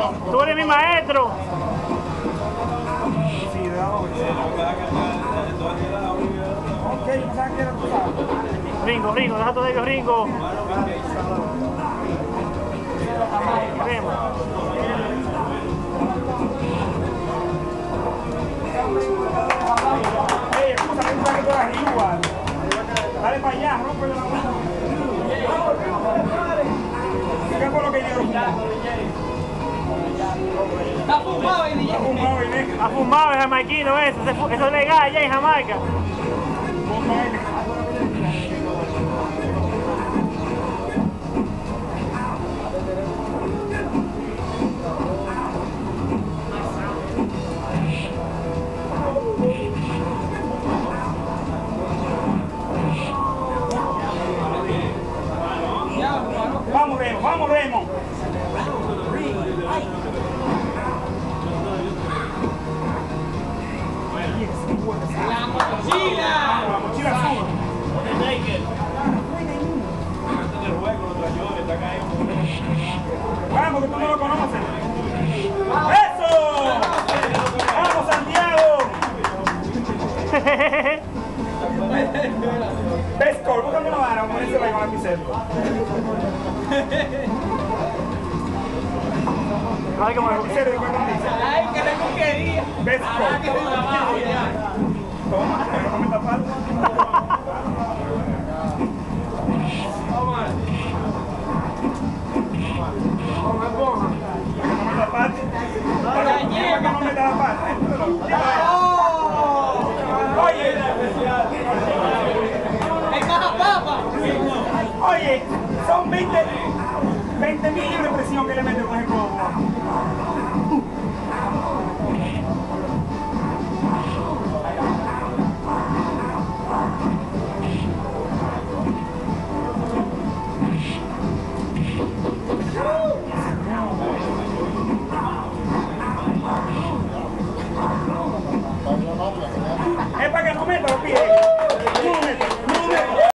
Tú eres mi maestro. Sí, de abajo. Ok, no sabes qué era tu sabes. Ringo, deja todo ello, Ringo. Crema. Ey, escucha, que tú sabes que tú eres igual. Dale para allá, rompe la mano. ¿Qué fue lo que dieron? Está fumado el día. Ha fumado el jamaiquino ese. Eso es legal allá en Jamaica. Vamos, Remo. La mochila. La mochila azul. Vamos, que tú no lo conoces. ¡Eso! ¡Vamos, Santiago! Best call, búscame una vara, vamos a ponerse ahí con la pizarra. Ay, como La pizarra, ¿cuál dice? Ay, que le coquería. Best call. Toma, no me tapas. Oye, son 20 mil libras de presión que le meten con el cobo.